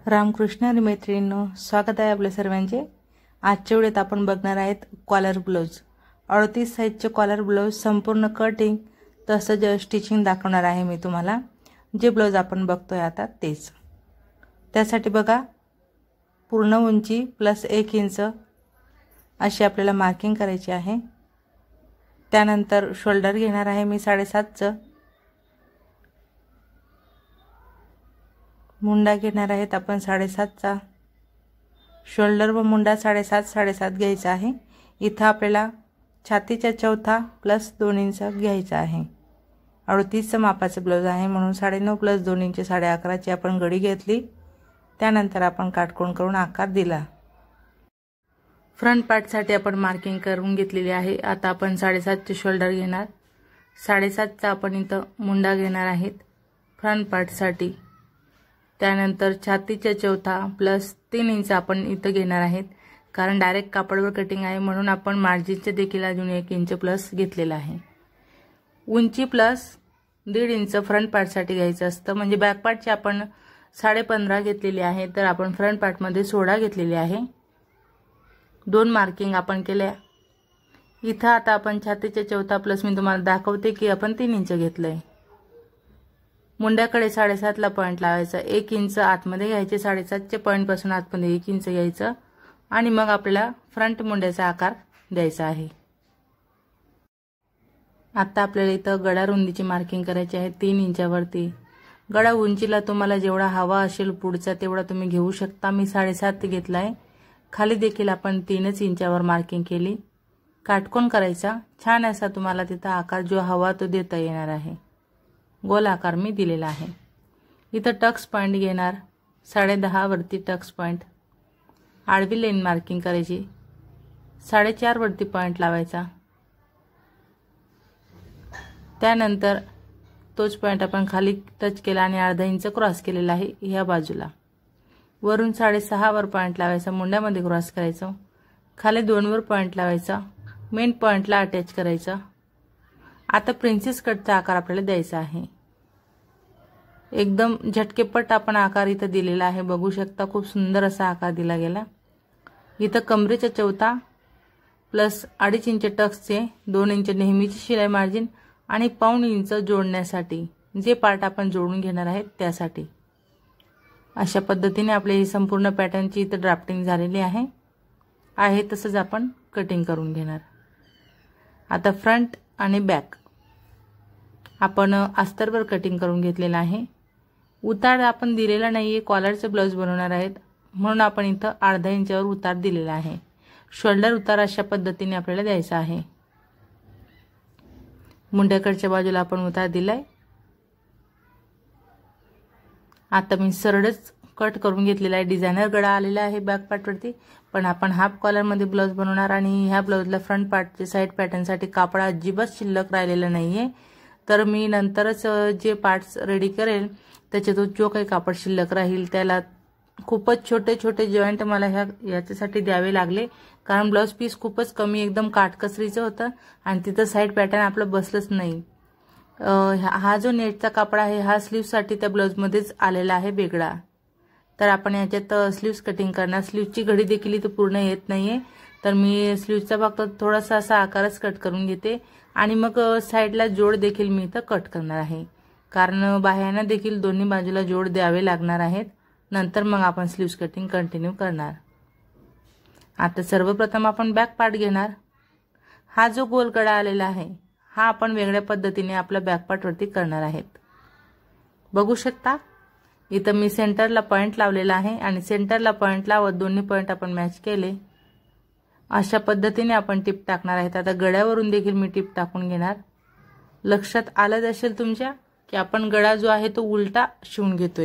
रामकृष्ण आणि मैत्रिणींनो, स्वागत आहे आपल्या सर्वांचे। आजच्या व्हिडिओत आपण बघणार आहेत कॉलर ब्लाउज। 38 साइजचे कॉलर ब्लाउज संपूर्ण कटिंग तसंच स्टिचिंग दाखवणार आहे मी तुम्हाला। जे ब्लाउज आपण बघतोय आता तेच। त्यासाठी बघा, पूर्ण उंची प्लस 1 इंच अशी आपल्याला मार्किंग करायची आहे। त्यानंतर शोल्डर घेणार आहे मी 7.5 चं। मुंडा घेणार आहेत आपण 7.5 चा। शोल्डर व मुंडा 7.5 घ्यायचा आहे। इथं आपल्याला छातीचा चौथा प्लस 2 इंच घ्यायचा आहे। 38 मापाचे ब्लाउज आहे म्हणून 9.5 प्लस 2 इंच 11.5 ची आपण गडी घेतली। त्यानंतर आपण काटकोन करून आकार दिला। फ्रंट पार्ट साठी आपण मार्किंग करून घेतलेली आहे। आता आपण 7.5 चे शोल्डर घेणार। 7.5 चा आपण इथं मुंडा घेणार आहेत फ्रंट पार्ट साठी। त्यानंतर छातीचा चौथा प्लस 3 इंच आपण इथं घेणार आहेत, कारण डायरेक्ट कापडवर कटिंग आहे म्हणून आपण मार्जिनचे देखील अजून 1 इंच प्लस घेतलेला आहे। उंची प्लस 1.5 इंच फ्रंट पार्ट साठी घ्यायचं असतं, म्हणजे बॅक पार्टची आपण 15.5 घेतलेली आहे, तर आपण फ्रंट पार्ट मध्ये 16 घेतलेली आहे। 2 मार्किंग आपण केल्या। इथं आता आपण छातीचा चौथा प्लस मी तुम्हाला दाखवते की आपण 3 इंच घेतलंय। मुंड्याकडे 7.5 ला पॉइंट लावायचा, 1 इंच आतमध्ये घ्यायचे। 7.5 चे पॉइंट पासून आतमध्ये 1 इंच घ्यायचं आणि मग आपल्याला फ्रंट मुंड्याचा आकार द्यायचा आहे। आता आपल्याला इथं गळा रुंदीची मार्किंग करायची आहे 3 इंचावरती। गळा उंचीला तुम्हाला जेवढा हवा असेल पुढचा तेवढा तुम्ही घेऊ शकता। मी 7.5 घेतलाय। खाली देखील आपण 3 इंचावर मार्किंग केली। काटकोन करायचा। छान असा तुम्हाला तिथं आकार जो हवा तो देता येणार आहे। गोल आकार मी दिलेला आहे। इथं टक्स पॉइंट घेणार 10.5 वरती टक्स पॉइंट। आडवी लाईन मार्किंग करायची। 4.5 वरती पॉइंट लावायचा। त्यानंतर तोच पॉइंट आपण खाली टच केला आणि अर्धा इंच क्रॉस केलेला आहे ह्या बाजूला। वरून 6.5 वर पॉइंट लावायचा, मुंड्यामध्ये क्रॉस करायचं। खाली 2 वर पॉइंट लावायचा, मेन पॉइंटला अटॅच करायचा। आता प्रिन्सेस कटचा आकार आपल्याला द्यायचा आहे। एकदम झटकेपट आपण आकार इथं दिलेला आहे, बघू शकता। खूप सुंदर असा आकार दिला गेला। इथं कमरेचा चौथा प्लस 2.5 इंच टक्सचे, 2 इंच नेहमीची शिलाई मार्जिन आणि 1.5 इंच जोडण्यासाठी, जे पार्ट आपण जोडून घेणार आहेत त्यासाठी। अशा पद्धतीने आपली ही संपूर्ण पॅटर्नची इथं ड्राफ्टिंग झालेली आहे तसंच आपण कटिंग करून घेणार। आता फ्रंट आणि बॅक आपण अस्तरवर कटिंग करून घेतलेला आहे। उतार आपण दिलेला नाहीये, कॉलरचे ब्लाउज बनवणार आहेत म्हणून आपण इथं अर्धा इंचावर उतार दिलेला आहे। शोल्डर उतार अशा पद्धतीने आपल्याला द्यायचा आहे। मुंड्याकडच्या बाजूला आपण उतार दिलाय। आता मी सरळच कट करून घेतलेला आहे। डिझायनर गळा आलेला आहे बॅक पार्ट वरती, पण आपण हाफ कॉलर मध्ये ब्लाउज बनवणार आणि ह्या ब्लाउजला फ्रंट पार्टचे साइड पॅटर्न साठी कापड अजिबात शिल्लक राहिलेला नाहीये। तर मी नंतरच जे पार्ट्स रेडी करेल त्याच्यातून जो काही कापड शिल्लक राहील त्याला खूपच छोटे छोटे जॉइंट मला याच्यासाठी द्यावे लागले, कारण ब्लाउज पीस खूपच कमी एकदम काटकसरीचं होतं आणि तिथं साइड पॅटर्न आपलं बसलंच नाही। हा जो नेटचा कापड आहे हा स्लीव्ह साठी त्या ब्लाउज मध्येच आलेला आहे वेगळा, तर आपण याच्यात स्लीव्स कटिंग करणार। स्लीव्हची घडी देखील इथं पूर्ण येत नाहीये, तर मी स्लीव्हचा फक्त थोडासा असा आकारच कट करून घेते आणि मग साइडला जोड देखील मी इथं कट करणार आहे, कारण बाह्यांना देखील दोन्ही बाजूला जोड द्यावे लागणार आहेत। नंतर मग आपण स्लीव्स कटिंग कंटिन्यू करणार। आता सर्वप्रथम आपण बॅक पार्ट घेणार। हा जो गोल गळा आलेला आहे हा आपण वेगळ्या पद्धतीने आपल्या बॅक पार्ट वरती करणार आहेत। बघू शकता इथं मी सेंटरला पॉइंट लावलेला आहे आणि सेंटरला पॉइंट लावत दोन्ही पॉइंट आपण मॅच केले। अशा पद्धतीने आपण टिप टाकणार आहेत। आता गळ्यावरून देखील मी टिप टाकून घेणार। लक्षात आलं असेल तुमच्या की आपण गळा जो आहे तो उलटा शिवून घेतोय।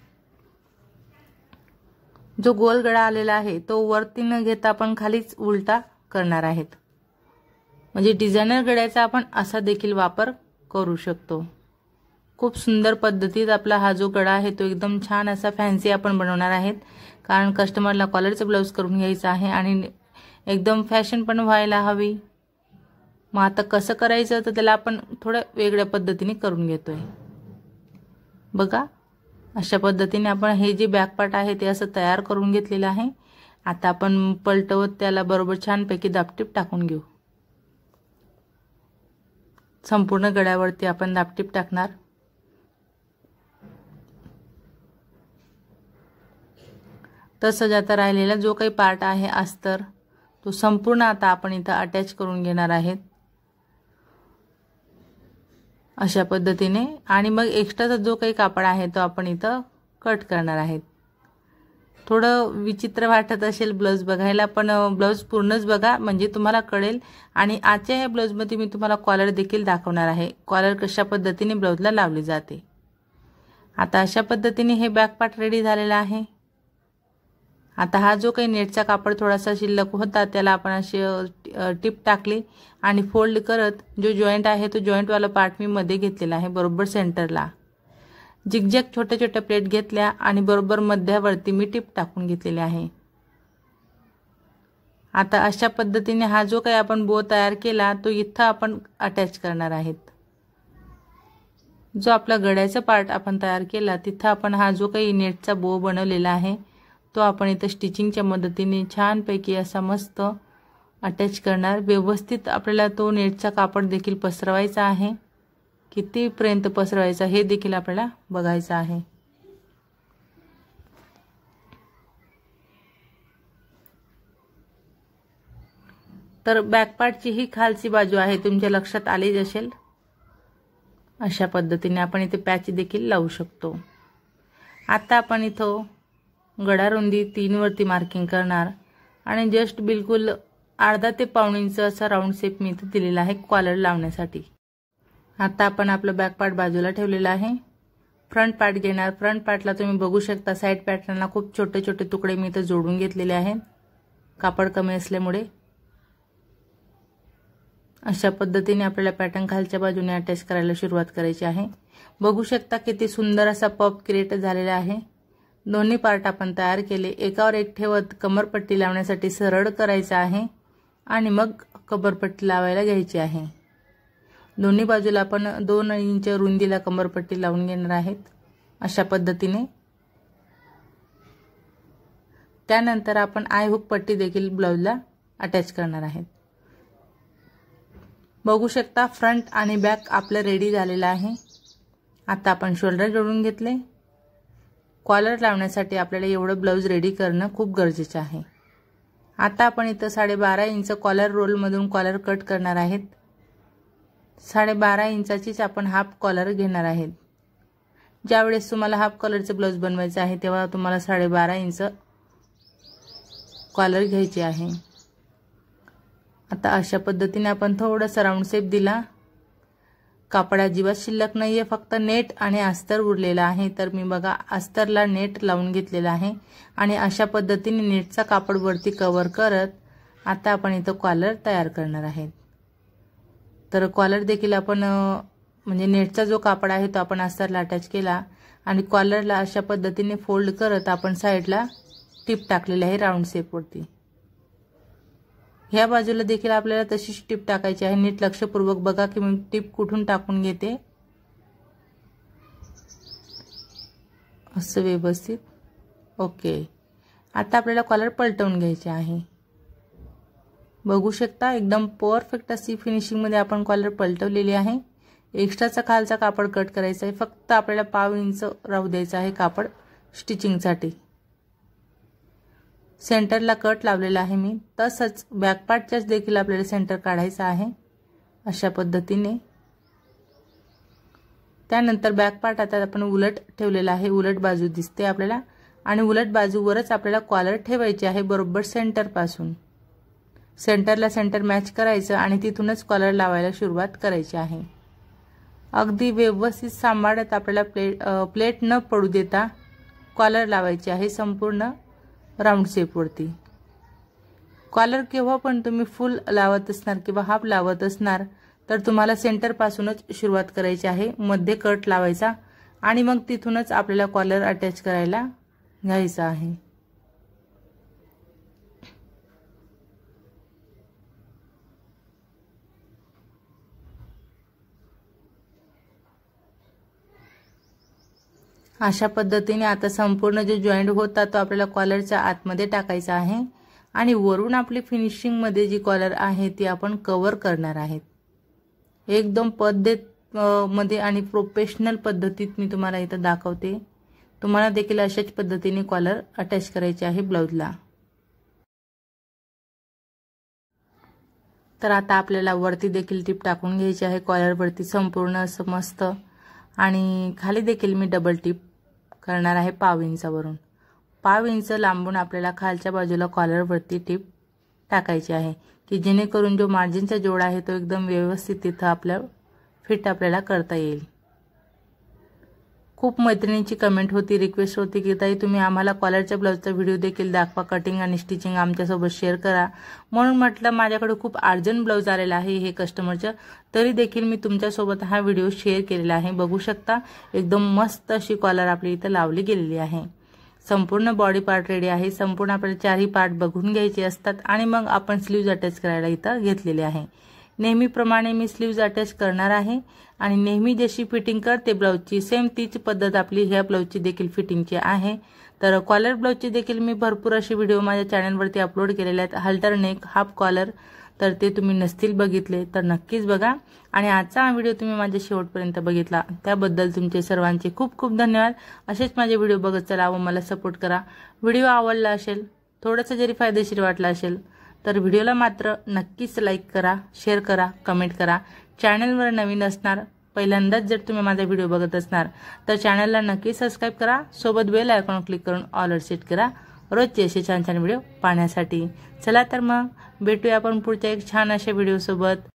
जो गोल गळा आलेला आहे तो वरती न घेता आपण खालीच उलटा करणार आहेत, म्हणजे डिझायनर गळ्याचा आपण असा देखील वापर करू शकतो। खूप सुंदर पद्धतीत आपला हा जो गळा आहे तो एकदम छान असा फॅन्सी आपण बनवणार आहेत, कारण कस्टमरला कॉलरचे ब्लाउज करून घ्यायचं आहे आणि एकदम फॅशन पण व्हायला हवी। मग आता कसं करायचं तर त्याला आपण थोड्या वेगळ्या पद्धतीने करून घेतोय। बघा अशा पद्धतीने आपण हे जे बॅक पार्ट आहे ते असं तयार करून घेतलेलं आहे। आता आपण पलटवत त्याला बरोबर छानपैकी दाबटीप टाकून घेऊ। संपूर्ण गळ्यावरती आपण दाबटीप टाकणार। तसंच आता राहिलेला जो काही पार्ट आहे अस्तर तो संपूर्ण आता आपण इथं अटॅच करून घेणार आहेत अशा पद्धतीने। आणि मग एक्स्ट्राचा जो काही कापड आहे तो आपण इथं कट करणार आहेत। थोडं विचित्र वाटत असेल ब्लाउज बघायला, पण ब्लाउज पूर्णच बघा म्हणजे तुम्हाला कळेल। आणि आजच्या या ब्लाउजमध्ये मी तुम्हाला कॉलर देखील दाखवणार आहे, कॉलर कशा पद्धतीने ब्लाउजला लावली जाते। आता अशा पद्धतीने हे बॅक पार्ट रेडी झालेला आहे। आता हा जो काही नेटचा कापड थोडासा शिल्लक होता त्याला आपण अशी टिप टाकली आणि फोल्ड करत जो जॉइंट आहे तो जॉइंट वाला पार्ट मी मध्ये घेतलेला आहे बरोबर सेंटरला। झिगझॅग छोटे छोटे प्लेट घेतल्या आणि बरोबर मध्यावरती मी टिप टाकून घेतलेली आहे। आता अशा पद्धतीने हा जो काही आपण बो तयार केला तो इथं आपण अटॅच करणार आहेत। जो आपला गळ्याचा पार्ट आपण तयार केला तिथं आपण हा जो काही नेटचा बो बनवलेला आहे तो आपण इथं स्टिचिंगच्या मदतीने छानपैकी असा मस्त अटॅच करणार। व्यवस्थित आपल्याला तो नेटचा कापड देखील पसरवायचा आहे, कितीपर्यंत पसरवायचा हे देखील आपल्याला बघायचं आहे। तर बॅक पार्टची ही खालची बाजू आहे तुमच्या लक्षात आलीच असेल। अशा पद्धतीने आपण इथे पॅच देखील लावू शकतो। आता आपण इथं गळा रुंदी 3 वरती मार्किंग करणार आणि जस्ट बिलकुल अर्धा ते पाऊण इंच असा राऊंड शेप मी इथे दिलेला आहे कॉलर लावण्यासाठी। आता आपण आपलं बॅक पार्ट बाजूला ठेवलेला आहे। फ्रंट पार्ट घेणार। फ्रंट पार्टला तुम्ही बघू शकता साइड पॅटर्नला खूप छोटे छोटे तुकडे मी इथे जोडून घेतलेले आहेत कापड कमी असल्यामुळे। अशा पद्धतीने आपल्याला पॅटर्न खालच्या बाजूने अटॅच करायला सुरुवात करायची आहे। बघू शकता किती सुंदर असा पफ क्रिएट झालेला आहे। दोन्ही पार्ट आपण तयार केले, एकावर एक ठेवत कमरपट्टी लावण्यासाठी सरळ करायचा आहे आणि मग कमरपट्टी लावायला घ्यायची आहे। दोन्ही बाजूला आपण 2 इंच रुंदीला कमरपट्टी लावून घेणार आहेत अशा पद्धतीने। त्यानंतर आपण आय हुक पट्टी देखील ब्लाउजला अटॅच करणार आहेत। बघू शकता फ्रंट आणि बॅक आपलं रेडी झालेलं आहे। आता आपण शोल्डर जोडून घेतले। कॉलर लावण्यासाठी आपल्याला एवढं ब्लाउज रेडी करणं खूप गरजेचं आहे। आता आपण इथं 12.5 इंच कॉलर रोल मधून कॉलर कट करणार आहेत। 12.5 इंचाचीच आपण हाफ कॉलर घेणार आहेत। ज्यावेळेस तुम्हाला हाफ कॉलरचं ब्लाउज बनवायचं आहे तेव्हा तुम्हाला 12.5 इंच कॉलर घ्यायचे आहे। आता अशा पद्धतीने आपण थोडासा राऊंड शेप दिला। कापड अजिबात शिल्लक नाहीये, फक्त नेट आणि अस्तर उरलेला आहे। तर मी बघा अस्तरला नेट लावून घेतलेला आहे आणि अशा पद्धतीने नेटचा कापड वरती कव्हर करत आता आपण इथं कॉलर तयार करणार आहेत। तर कॉलर देखील आपण म्हणजे नेटचा जो कापड आहे तो आपण अस्तरला अटॅच केला आणि कॉलरला अशा पद्धतीने फोल्ड करत आपण साइडला टिप टाकलेली आहे राऊंड शेप वरती। ह्या बाजूला देखील आपल्याला तशीच टिप टाकायची आहे। नीट लक्षपूर्वक बघा की मी टिप कुठून टाकून घेते असं व्यवस्थित। ओके, आता आपल्याला कॉलर पलटवून घ्यायचे आहे। बघू शकता एकदम परफेक्ट अशी फिनिशिंग मध्ये आपण कॉलर पलटवलेली आहे। एक्स्ट्राचा खालचा कापड कट करायचा आहे, फक्त आपल्याला पाव इंच राहू द्यायचा आहे कापड स्टिचिंगसाठी। सेंटरला कट लावलेला आहे मी। तसंच बॅक पार्टच्याच देखील आपल्याला सेंटर काढायचा आहे अशा पद्धतीने। त्यानंतर बॅक पार्ट आता आपण उलट ठेवलेला आहे, उलट बाजू दिसते आपल्याला आणि उलट बाजूवरच आपल्याला कॉलर ठेवायची आहे बरोबर सेंटर पासून। सेंटरला सेंटर मॅच करायचं आणि तिथूनच कॉलर लावायला सुरुवात करायची आहे। अगदी व्यवस्थित सांभाळत आपल्याला प्लेट न पडू देता कॉलर लावायची आहे संपूर्ण राऊंड शेप वरती। कॉलर केव्हा पण तुम्ही फुल लावत असणार किंवा हाफ लावत असणार तर तुम्हाला सेंटर पासूनच सुरुवात करायची आहे, मध्ये कट लावायचा आणि मग तिथूनच आपल्याला कॉलर अटॅच करायला घ्यायचा आहे। अशा पद्धतीने आता संपूर्ण जो जॉईंट होता तो आपल्याला कॉलरच्या आतमध्ये टाकायचा आहे आणि वरून आपली फिनिशिंग मध्ये जी कॉलर आहे ती आपण कव्हर करणार आहेत। एकदम पद्धत मध्ये आणि प्रोफेशनल पद्धतीत मी तुम्हाला इथं दाखवते। तुम्हाला देखील अशाच पद्धतीने कॉलर अटॅच करायचे आहे ब्लाउजला। तर आता आपल्याला वरती देखील टिप टाकून घ्यायची आहे कॉलर वरती संपूर्ण असं मस्त, आणि खाली देखील मी डबल टिप करणार आहे पाव इंचावरून। पाव इंच लांबून आपल्याला खालच्या बाजूला कॉलर वरती टिप टाकायची आहे की जेणेकरून जो मार्जिनचा जोड आहे तो एकदम व्यवस्थित तिथे आपल्या फिट आपल्याला करता येईल। खूप मैत्रिणींची कमेंट होती, रिक्वेस्ट होती की ताई तुम्ही आम्हाला कॉलरच्या ब्लाउजचा व्हिडिओ देखील दाखवा, कटिंग आणि स्टिचिंग आमच्यासोबत शेअर करा। म्हणून म्हटलं माझ्याकडे खूप अर्जंट ब्लाउज आलेला आहे हे कस्टमरचं, तरी देखील मी तुमच्यासोबत हा व्हिडिओ शेअर केलेला आहे। बघू शकता एकदम मस्त अशी कॉलर आपली इथे लावली गेलेली आहे। संपूर्ण बॉडी पार्ट रेडी आहे। संपूर्ण आपल्याला चारही पार्ट बघून घ्यायचे असतात आणि मग आपण स्लीव्ज अटॅच करायला इथं घेतलेले आहे। नेहमीप्रमाणे मी स्लीव्ज अटॅच करणार आहे आणि नेहमी जशी फिटिंग करते ब्लाउजची सेम तीच पद्धत आपली ह्या ब्लाउजची देखील फिटिंगची आहे। तर कॉलर ब्लाउजची देखील मी भरपूर असे व्हिडिओ माझ्या चॅनलवरती अपलोड केलेले आहेत, हल्टर नेक, हाफ कॉलर, तर ते तुम्ही नसतील बघितले तर नक्कीच बघा। आणि आजचा हा व्हिडिओ तुम्ही माझ्या शेवटपर्यंत बघितला त्याबद्दल तुमचे सर्वांचे खूप खूप धन्यवाद। असेच माझे व्हिडिओ बघत चला व मला सपोर्ट करा। व्हिडिओ आवडला असेल, थोडासा जरी फायदेशीर वाटला असेल तर व्हिडिओला मात्र नक्कीच लाईक करा, शेअर करा, कमेंट करा। चॅनलवर नवीन असणार, पहिल्यांदाच जर तुम्ही माझा व्हिडिओ बघत असणार तर चॅनलला नक्की सबस्क्राइब करा, सोबत बेल आयकॉन क्लिक करून ऑलवर सेट करा रोजचे असे छान छान व्हिडिओ पाहण्यासाठी। चला तर मग भेटूया आपण पुढच्या एक छान अशा व्हिडिओ सोबत।